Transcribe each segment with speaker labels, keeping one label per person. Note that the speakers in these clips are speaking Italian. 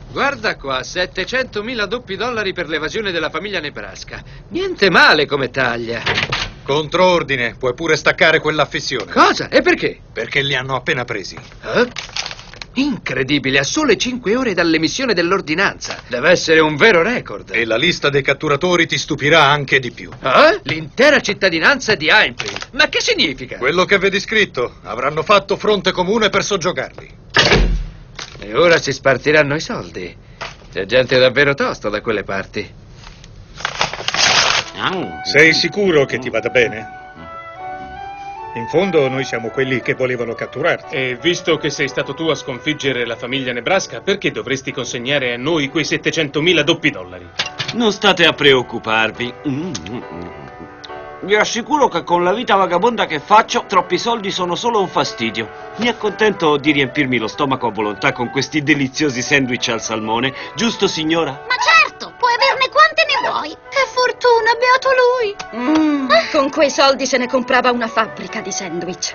Speaker 1: Guarda qua, 700.000 doppi dollari per l'evasione della famiglia Nebraska. Niente male come taglia.
Speaker 2: Controordine, puoi pure staccare quell'affissione.
Speaker 1: Cosa? E perché?
Speaker 2: Perché li hanno appena presi.
Speaker 1: Eh? Incredibile, a sole 5 ore dall'emissione dell'ordinanza. Deve essere un vero record.
Speaker 2: E la lista dei catturatori ti stupirà anche di più.
Speaker 1: L'intera cittadinanza di Ainfield. Ma che significa?
Speaker 2: Quello che vedi scritto. Avranno fatto fronte comune per soggiogarli.
Speaker 1: E ora si spartiranno i soldi. C'è gente davvero tosta da quelle parti.
Speaker 3: Sei sicuro che ti vada bene? In fondo noi siamo quelli che volevano catturarti.
Speaker 4: E visto che sei stato tu a sconfiggere la famiglia Nebraska, perché dovresti consegnare a noi quei 700.000 doppi dollari?
Speaker 5: Non state a preoccuparvi. Vi assicuro che con la vita vagabonda che faccio, troppi soldi sono solo un fastidio. Mi accontento di riempirmi lo stomaco a volontà con questi deliziosi sandwich al salmone. Giusto, signora?
Speaker 6: Ma certo, puoi averne quante ne vuoi. Che fortuna, beato lui.
Speaker 7: Con quei soldi se ne comprava una fabbrica di sandwich.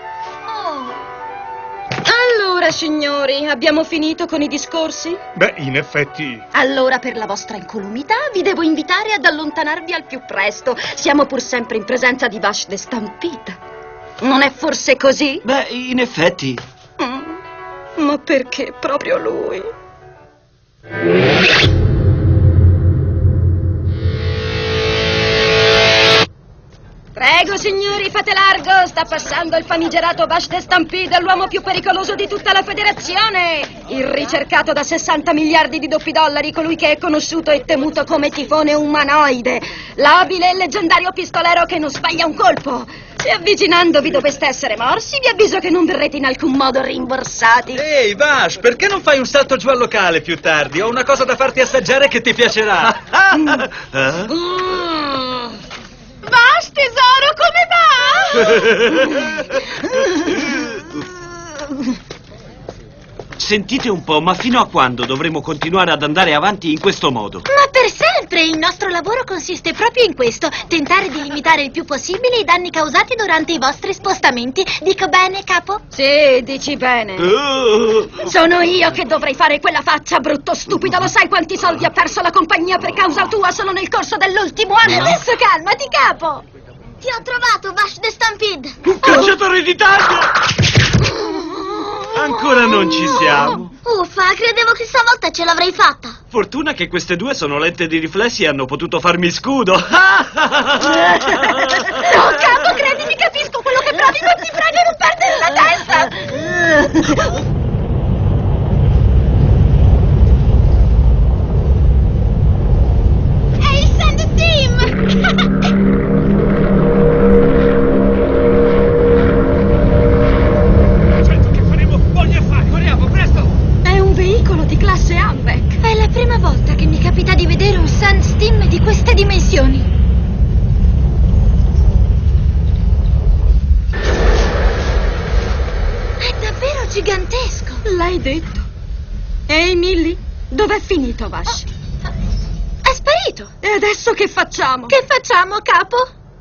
Speaker 7: Allora, signori, abbiamo finito con i discorsi?
Speaker 3: Beh, in effetti...
Speaker 7: Allora, per la vostra incolumità, vi devo invitare ad allontanarvi al più presto. Siamo pur sempre in presenza di Vash the Stampede. Non è forse così?
Speaker 5: Beh, in effetti.
Speaker 7: Ma perché proprio lui? Prego, signori, fate largo! Sta passando il famigerato Vash the Stampede, l'uomo più pericoloso di tutta la federazione! Il ricercato da 60 miliardi di doppi dollari, colui che è conosciuto e temuto come tifone umanoide, l'abile e leggendario pistolero che non sbaglia un colpo! Se avvicinandovi doveste essere morsi, vi avviso che non verrete in alcun modo rimborsati!
Speaker 8: Ehi, Vash, perché non fai un salto giù al locale più tardi? Ho una cosa da farti assaggiare che ti piacerà!
Speaker 6: Vash, tesoro, come va?
Speaker 5: Sentite un po', ma fino a quando dovremo continuare ad andare avanti in questo modo?
Speaker 6: Ma per sempre! Il nostro lavoro consiste proprio in questo. Tentare di limitare il più possibile i danni causati durante i vostri spostamenti. Dico bene, capo?
Speaker 7: Sì, dici bene. Sono io che dovrei fare quella faccia, brutto stupido. Lo sai quanti soldi ha perso la compagnia per causa tua solo nel corso dell'ultimo anno?
Speaker 6: Adesso calmati, capo! Ti ho trovato, Vash the Stampede!
Speaker 5: Un cacciatore di taglie! Ancora non ci siamo.
Speaker 6: Uffa, credevo che stavolta ce l'avrei fatta.
Speaker 5: Fortuna che queste due sono lente di riflessi e hanno potuto farmi scudo.
Speaker 6: No, capo, credimi, capisco quello che provi, ma ti prego non perdere la testa. È il Sand Team!
Speaker 7: Classe Ambeck.
Speaker 6: È la prima volta che mi capita di vedere un Sand Steam di queste dimensioni. È davvero gigantesco.
Speaker 7: L'hai detto. Ehi, Millie, dov'è finito Vash?
Speaker 6: È sparito.
Speaker 7: E adesso che facciamo?
Speaker 6: Che facciamo, capo?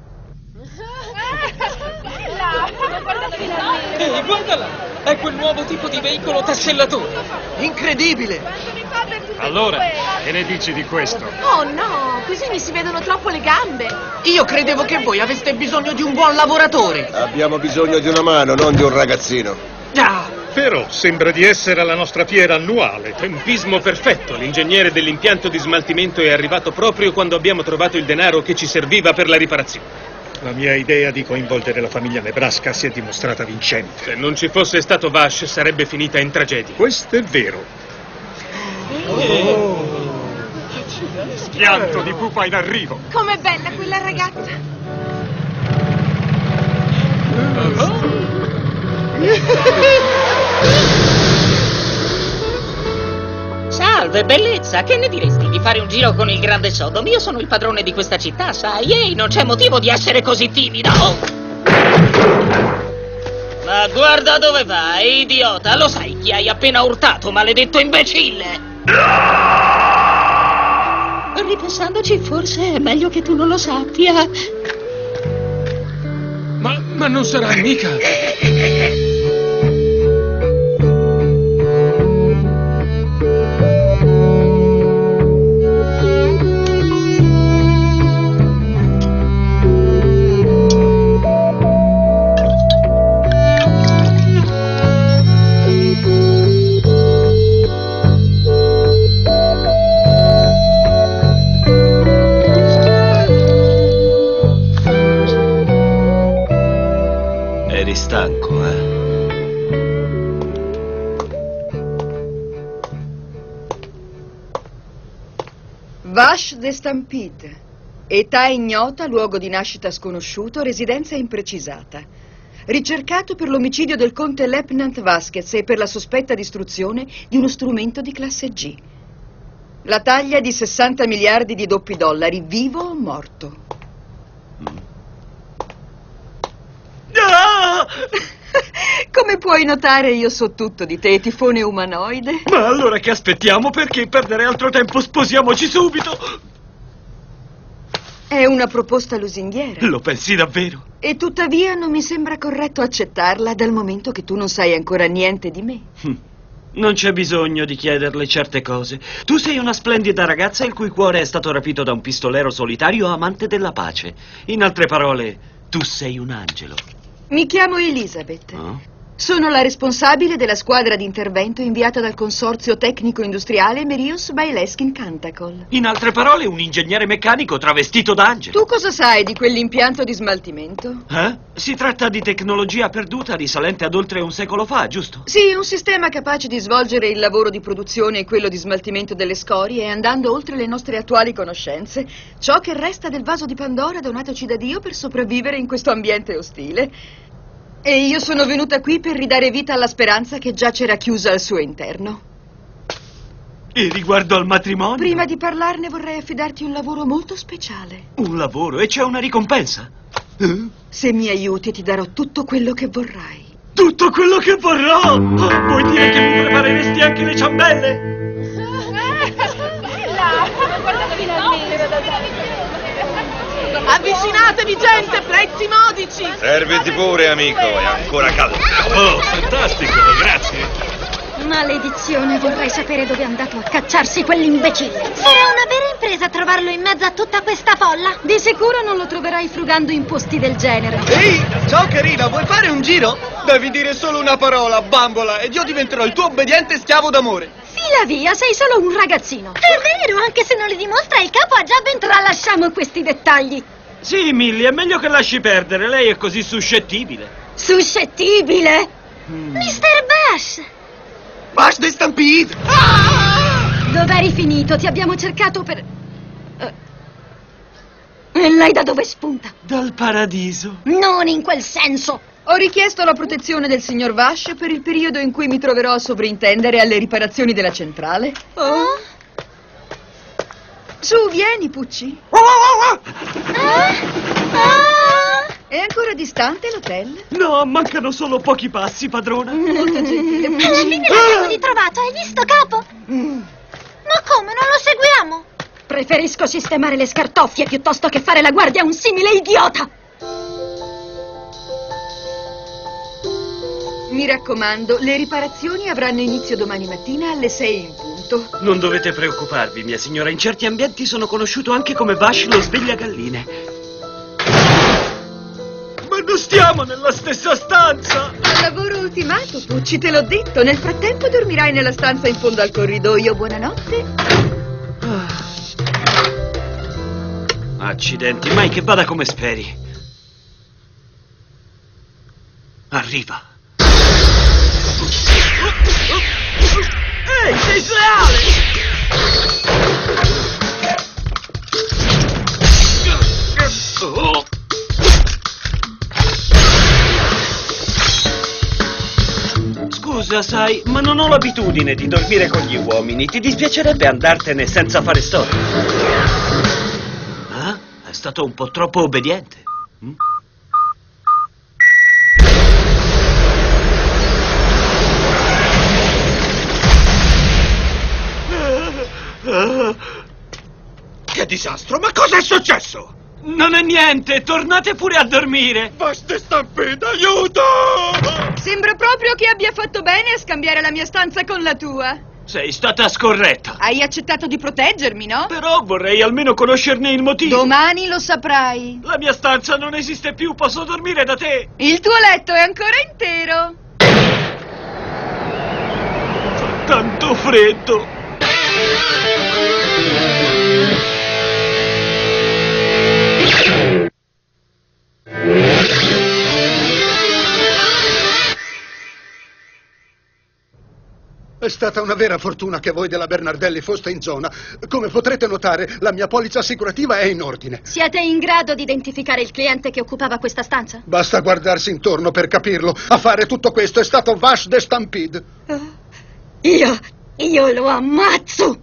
Speaker 4: Ehi, guardala! È quel nuovo tipo di veicolo tassellatore.
Speaker 8: Incredibile!
Speaker 4: Allora, che ne dici di questo?
Speaker 9: Oh no, così mi si vedono troppo le gambe.
Speaker 8: Io credevo che voi aveste bisogno di un buon lavoratore.
Speaker 10: Abbiamo bisogno di una mano, non di un ragazzino.
Speaker 3: Però sembra di essere alla nostra fiera annuale.
Speaker 4: Tempismo perfetto. L'ingegnere dell'impianto di smaltimento è arrivato proprio quando abbiamo trovato il denaro che ci serviva per la riparazione.
Speaker 3: La mia idea di coinvolgere la famiglia Nebraska si è dimostrata vincente.
Speaker 4: Se non ci fosse stato Vash, sarebbe finita in tragedia.
Speaker 3: Questo è vero. Schianto di pupa in arrivo.
Speaker 9: Com'è bella quella ragazza.
Speaker 11: Salve, bellezza, che ne diresti di fare un giro con il grande Sodom? Io sono il padrone di questa città, sai? Ehi, non c'è motivo di essere così timido! Ma guarda dove vai, idiota! Lo sai chi hai appena urtato, maledetto imbecille! Ripensandoci, forse è meglio che tu non lo sappia.
Speaker 4: Ma non sarà mica...
Speaker 7: Vache de Stampede. Età ignota, luogo di nascita sconosciuto, residenza imprecisata. Ricercato per l'omicidio del conte Lieutenant Vasquez e per la sospetta distruzione di uno strumento di classe G. La taglia di 60 miliardi di doppi dollari, vivo o morto?
Speaker 5: Ah!
Speaker 7: Come puoi notare, io so tutto di te, tifone umanoide.
Speaker 5: Ma allora che aspettiamo? Perché perdere altro tempo? Sposiamoci subito!
Speaker 7: È una proposta lusinghiera.
Speaker 5: Lo pensi davvero?
Speaker 7: E tuttavia non mi sembra corretto accettarla dal momento che tu non sai ancora niente di me.
Speaker 5: Non c'è bisogno di chiederle certe cose. Tu sei una splendida ragazza il cui cuore è stato rapito da un pistolero solitario amante della pace. In altre parole, tu sei un angelo.
Speaker 7: Mi chiamo Elizabeth.
Speaker 5: Oh?
Speaker 7: Sono la responsabile della squadra di intervento inviata dal consorzio tecnico-industriale Merius Baileskin Cantacol.
Speaker 5: In altre parole, un ingegnere meccanico travestito da angelo.
Speaker 7: Tu cosa sai di quell'impianto di smaltimento?
Speaker 5: Si tratta di tecnologia perduta risalente ad oltre un secolo fa, giusto?
Speaker 7: Sì, un sistema capace di svolgere il lavoro di produzione e quello di smaltimento delle scorie andando oltre le nostre attuali conoscenze. Ciò che resta del vaso di Pandora donatoci da Dio per sopravvivere in questo ambiente ostile. E io sono venuta qui per ridare vita alla speranza che già c'era chiusa al suo interno.
Speaker 5: E riguardo al matrimonio?
Speaker 7: Prima di parlarne vorrei affidarti un lavoro molto speciale.
Speaker 5: Un lavoro? E c'è una ricompensa?
Speaker 7: Se mi aiuti ti darò tutto quello che vorrai.
Speaker 5: Tutto quello che vorrò? Vuoi dire che mi prepareresti anche le ciambelle?
Speaker 9: Avvicinatevi, gente, prezzi modici!
Speaker 2: Serviti pure, amico, è ancora caldo.
Speaker 4: Oh, fantastico, grazie.
Speaker 6: Maledizione, vorrei sapere dove è andato a cacciarsi quell'imbecille. Sarà una vera impresa trovarlo in mezzo a tutta questa folla.
Speaker 7: Di sicuro non lo troverai frugando in posti del genere.
Speaker 8: Ehi, ciao carina, vuoi fare un giro? Devi dire solo una parola, bambola, ed io diventerò il tuo obbediente schiavo d'amore.
Speaker 7: Fila via, sei solo un ragazzino.
Speaker 6: È vero, anche se non li dimostra, il capo ha già ben
Speaker 7: Tralasciamo questi dettagli.
Speaker 5: Sì, Millie, è meglio che lasci perdere. Lei è così suscettibile.
Speaker 7: Suscettibile?
Speaker 6: Mr. Bash!
Speaker 8: Vache de Stampede!
Speaker 7: Dov'eri finito? Ti abbiamo cercato per... E lei da dove spunta?
Speaker 5: Dal paradiso.
Speaker 7: Non in quel senso. Ho richiesto la protezione del signor Vache per il periodo in cui mi troverò a sovrintendere alle riparazioni della centrale. Su, vieni, Pucci. È ancora distante l'hotel?
Speaker 5: No, mancano solo pochi passi, padrona.
Speaker 7: Molto gentile, Pucci.
Speaker 6: Alla fine l'abbiamo ritrovato, hai visto, capo? Ma come, non lo seguiamo?
Speaker 7: Preferisco sistemare le scartoffie piuttosto che fare la guardia a un simile idiota. Mi raccomando, le riparazioni avranno inizio domani mattina alle 6 in punto.
Speaker 5: Non dovete preoccuparvi, mia signora. In certi ambienti sono conosciuto anche come Vache lo svegliagalline. Ma non stiamo nella stessa stanza!
Speaker 7: Lavoro ultimato, Pucci, te l'ho detto. Nel frattempo dormirai nella stanza in fondo al corridoio. Buonanotte.
Speaker 5: Accidenti, mai che vada come speri. Arriva. Ehi, sei sleale! Scusa, sai, ma non ho l'abitudine di dormire con gli uomini. Ti dispiacerebbe andartene senza fare storia? Ah? È stato un po' troppo obbediente.
Speaker 2: Che disastro, ma cosa è successo?
Speaker 5: Non è niente, tornate pure a dormire.
Speaker 2: Vache de Stampede, aiuto!
Speaker 7: Sembra proprio che abbia fatto bene a scambiare la mia stanza con la tua.
Speaker 5: Sei stata scorretta.
Speaker 7: Hai accettato di proteggermi, no?
Speaker 5: Però vorrei almeno conoscerne il motivo.
Speaker 7: Domani lo saprai.
Speaker 5: La mia stanza non esiste più, posso dormire da te.
Speaker 7: Il tuo letto è ancora intero.
Speaker 5: Fa tanto freddo.
Speaker 12: È stata una vera fortuna che voi della Bernardelli foste in zona. Come potrete notare, la mia polizza assicurativa è in ordine.
Speaker 7: Siete in grado di identificare il cliente che occupava questa stanza?
Speaker 12: Basta guardarsi intorno per capirlo. A fare tutto questo è stato Vash the Stampede.
Speaker 7: Io lo ammazzo!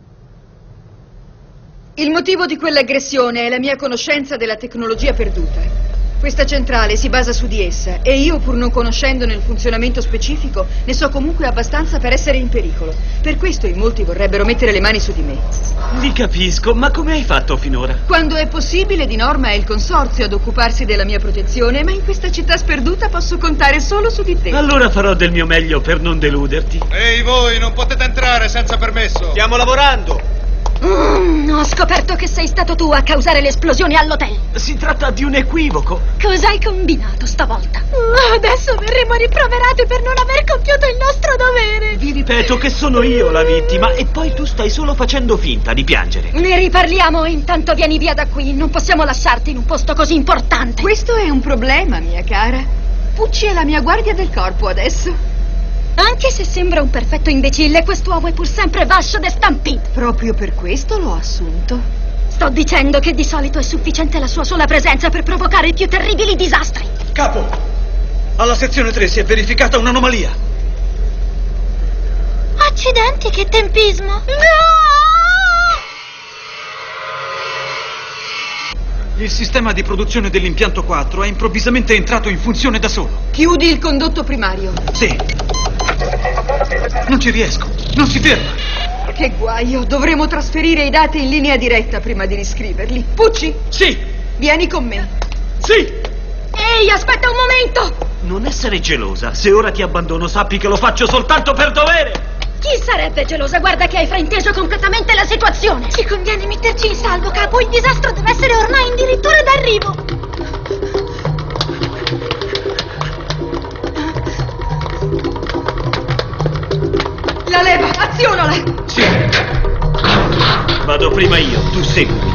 Speaker 13: Il motivo di quell'aggressione è la mia conoscenza della tecnologia perduta. Questa centrale si basa su di essa e io, pur non conoscendone il funzionamento specifico, ne so comunque abbastanza per essere in pericolo. Per questo in molti vorrebbero mettere le mani su di me.
Speaker 5: Li capisco, ma come hai fatto finora?
Speaker 13: Quando è possibile, di norma è il consorzio ad occuparsi della mia protezione, ma in questa città sperduta posso contare solo su di te.
Speaker 5: Allora farò del mio meglio per non deluderti.
Speaker 2: Ehi voi, non potete entrare senza permesso.
Speaker 8: Stiamo lavorando.
Speaker 7: Ho scoperto che sei stato tu a causare l'esplosione all'hotel.
Speaker 5: Si tratta di un equivoco.
Speaker 7: Cosa hai combinato stavolta? Adesso verremo rimproverati per non aver compiuto il nostro dovere.
Speaker 5: Vi ripeto che sono io la vittima e poi tu stai solo facendo finta di piangere.
Speaker 7: Ne riparliamo, intanto vieni via da qui. Non possiamo lasciarti in un posto così importante.
Speaker 13: Questo è un problema, mia cara. Pucci è la mia guardia del corpo adesso.
Speaker 7: Anche se sembra un perfetto imbecille, quest'uomo è pur sempre Vash the Stampede.
Speaker 13: Proprio per questo l'ho assunto.
Speaker 7: Sto dicendo che di solito è sufficiente la sua sola presenza per provocare i più terribili disastri.
Speaker 8: Capo, alla sezione 3 si è verificata un'anomalia.
Speaker 6: Accidenti, che tempismo!
Speaker 7: No!
Speaker 8: Il sistema di produzione dell'impianto 4 è improvvisamente entrato in funzione da solo.
Speaker 13: Chiudi il condotto primario.
Speaker 8: Sì. Non ci riesco, non si ferma.
Speaker 13: Che guaio, dovremo trasferire i dati in linea diretta prima di riscriverli. Pucci?
Speaker 8: Sì.
Speaker 13: Vieni con me.
Speaker 8: Sì.
Speaker 7: Ehi, aspetta un momento!
Speaker 5: Non essere gelosa, se ora ti abbandono sappi che lo faccio soltanto per dovere.
Speaker 7: Chi sarebbe gelosa? Guarda che hai frainteso completamente la situazione.
Speaker 6: Ci conviene metterci in salvo, capo. Il disastro deve essere ormai addirittura d'arrivo.
Speaker 13: La leva, azionala!
Speaker 8: Sì.
Speaker 5: Vado prima io, tu seguimi.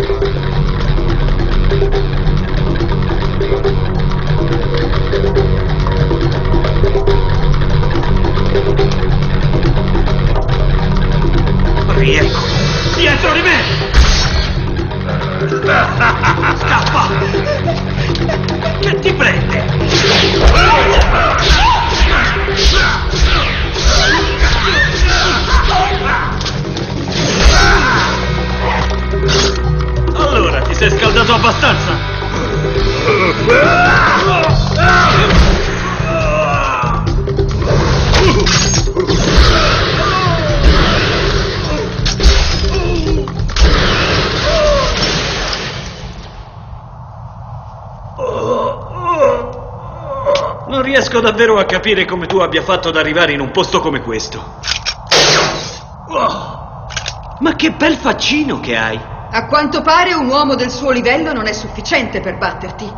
Speaker 5: Riecco, dietro di me! Scappa! Che ti prende? Allora, ti sei scaldato abbastanza? Non riesco davvero a capire come tu abbia fatto ad arrivare in un posto come questo. Ma che bel faccino che hai!
Speaker 13: A quanto pare un uomo del suo livello non è sufficiente per batterti.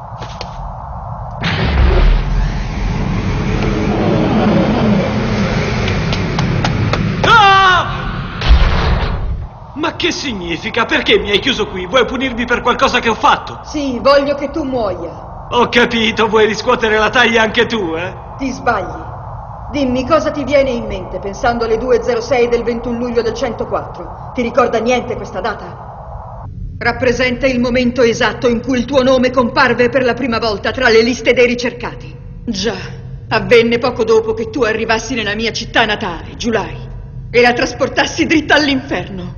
Speaker 5: Ma che significa? Perché mi hai chiuso qui? Vuoi punirmi per qualcosa che ho fatto?
Speaker 13: Sì, voglio che tu muoia.
Speaker 5: Ho capito, vuoi riscuotere la taglia anche tu, eh?
Speaker 13: Ti sbagli. Dimmi cosa ti viene in mente pensando alle 2:06 del 21 luglio del 104. Ti ricorda niente questa data? Rappresenta il momento esatto in cui il tuo nome comparve per la prima volta tra le liste dei ricercati. Già, avvenne poco dopo che tu arrivassi nella mia città natale, Giulai, e la trasportassi dritta all'inferno.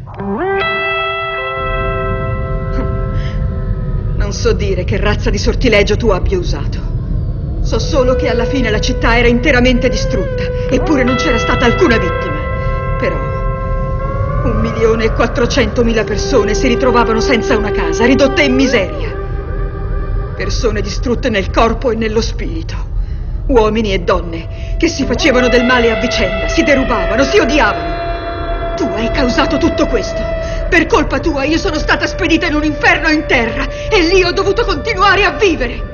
Speaker 13: Non so dire che razza di sortilegio tu abbia usato. So solo che alla fine la città era interamente distrutta, eppure non c'era stata alcuna vittima. Però 1.400.000 persone si ritrovavano senza una casa, ridotte in miseria. Persone distrutte nel corpo e nello spirito. Uomini e donne che si facevano del male a vicenda, si derubavano, si odiavano. Tu hai causato tutto questo. Per colpa tua io sono stata spedita in un inferno in terra e lì ho dovuto continuare a vivere.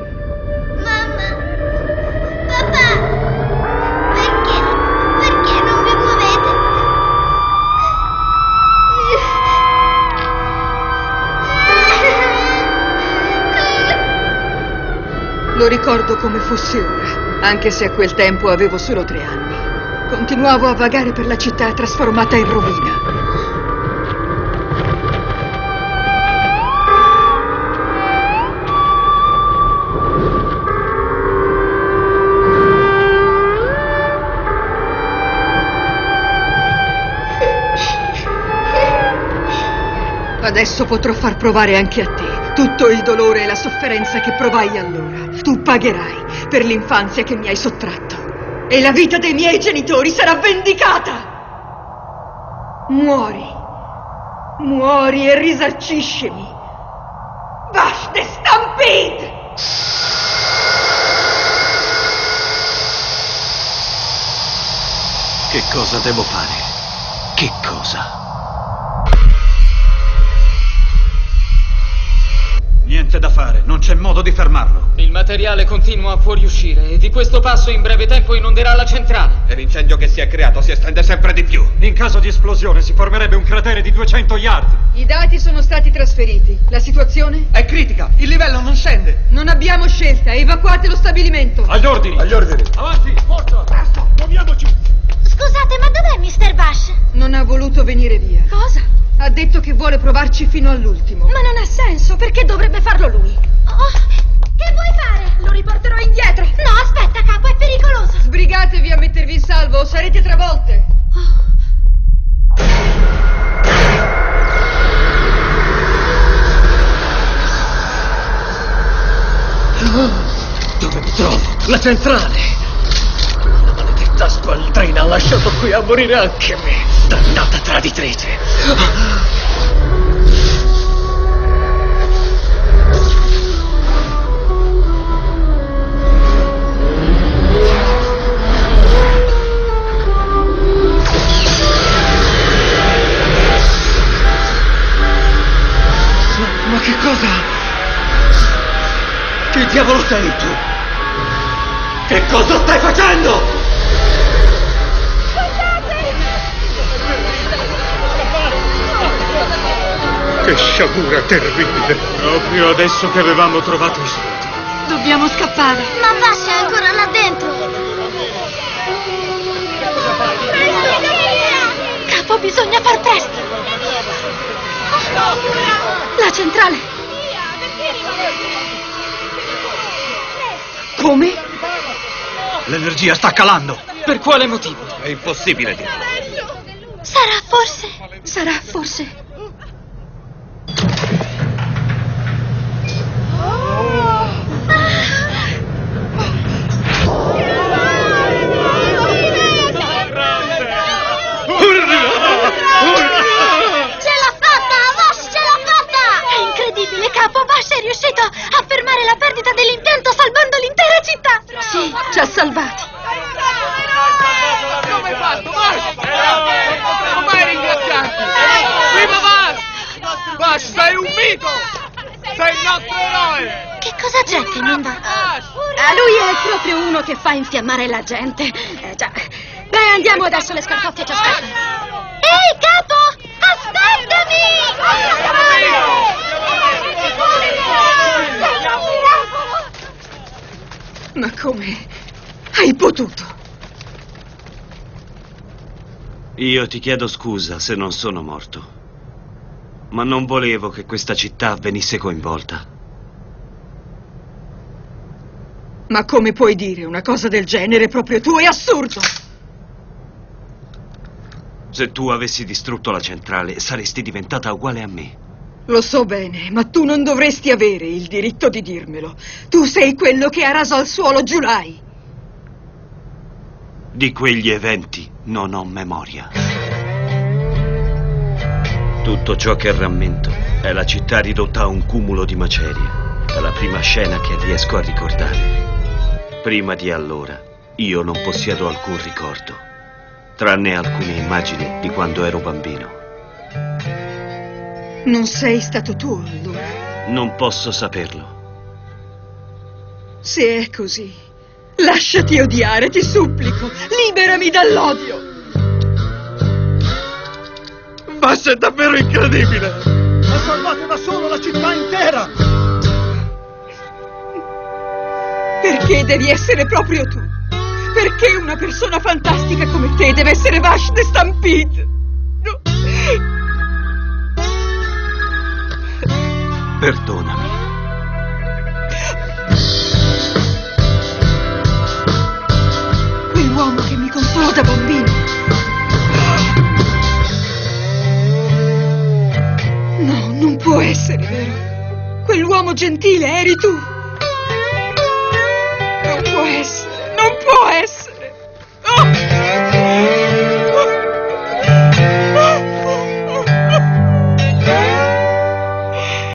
Speaker 6: Papà, perché non vi muovete?
Speaker 13: Lo ricordo come fosse ora, anche se a quel tempo avevo solo 3 anni. Continuavo a vagare per la città trasformata in rovina. Adesso potrò far provare anche a te tutto il dolore e la sofferenza che provai allora. Tu pagherai per l'infanzia che mi hai sottratto. E la vita dei miei genitori sarà vendicata! Muori. Muori e risarciscimi. Vash the Stampede!
Speaker 5: Che cosa devo fare? Che cosa?
Speaker 14: Niente da fare, non c'è modo di fermarlo.
Speaker 11: Il materiale continua a fuoriuscire e di questo passo in breve tempo inonderà la centrale.
Speaker 8: E l'incendio che si è creato si estende sempre di più.
Speaker 14: In caso di esplosione si formerebbe un cratere di 200 yard.
Speaker 13: I dati sono stati trasferiti. La situazione?
Speaker 8: È critica, il livello non scende.
Speaker 13: Non abbiamo scelta, evacuate lo stabilimento.
Speaker 14: Agli ordini.
Speaker 10: Agli ordini.
Speaker 14: Avanti, forza, presto, muoviamoci.
Speaker 6: Scusate, ma dov'è Mr. Vash?
Speaker 13: Non ha voluto venire via.
Speaker 7: Cosa?
Speaker 13: Ha detto che vuole provarci fino all'ultimo.
Speaker 7: Ma non ha senso, perché dovrebbe farlo lui?
Speaker 6: Oh, che vuoi fare?
Speaker 7: Lo riporterò indietro.
Speaker 6: No, aspetta, capo, è pericoloso.
Speaker 13: Sbrigatevi a mettervi in salvo o sarete travolte.
Speaker 8: Dove mi trovo? La centrale! La maledetta squadrina ha lasciato qui a morire anche me! Dannata traditrice! Ma che cosa? Che diavolo sei tu? Che cosa stai facendo?
Speaker 3: Che sciagura terribile.
Speaker 4: Proprio adesso che avevamo trovato i soldi.
Speaker 13: Dobbiamo scappare.
Speaker 6: Ma Vash è ancora là dentro. Capo, bisogna far presto.
Speaker 7: La centrale.
Speaker 13: Come?
Speaker 8: L'energia sta calando.
Speaker 11: Per quale motivo?
Speaker 8: È impossibile dirlo.
Speaker 6: Sarà forse... Capo, Vash è riuscito a fermare la perdita dell'impianto salvando l'intera città!
Speaker 13: Sì, ci ha salvati.
Speaker 8: Come hai fatto, Vash? Come hai ringraziarti? Viva Vash! Vash, sei un mito! Sei il nostro eroe!
Speaker 6: Che cosa c'è che non va?
Speaker 7: Lui è proprio uno che fa infiammare la gente. Già. Beh, andiamo adesso, le scartoffie ci aspettano.
Speaker 6: Ehi, capo! Aspettami!
Speaker 13: Ma come hai potuto?
Speaker 5: Io ti chiedo scusa se non sono morto. Ma non volevo che questa città venisse coinvolta.
Speaker 13: Ma come puoi dire una cosa del genere proprio tu? È assurdo!
Speaker 5: Se tu avessi distrutto la centrale, saresti diventata uguale a me.
Speaker 13: Lo so bene, ma tu non dovresti avere il diritto di dirmelo. Tu sei quello che ha raso al suolo Giulai.
Speaker 5: Di quegli eventi non ho memoria. Tutto ciò che rammento è la città ridotta a un cumulo di macerie. È la prima scena che riesco a ricordare. Prima di allora, io non possiedo alcun ricordo, tranne alcune immagini di quando ero bambino.
Speaker 13: Non sei stato tu, allora?
Speaker 5: Non posso saperlo.
Speaker 13: Se è così, lasciati odiare, ti supplico. Liberami dall'odio.
Speaker 8: Vash è davvero incredibile!
Speaker 12: Ha salvato da solo la città intera!
Speaker 13: Perché devi essere proprio tu? Perché una persona fantastica come te deve essere Vash the Stampede? No.
Speaker 5: Perdonami.
Speaker 13: Quell'uomo che mi consolò da bambino. No, non può essere vero. Quell'uomo gentile eri tu. Non può essere, non può essere.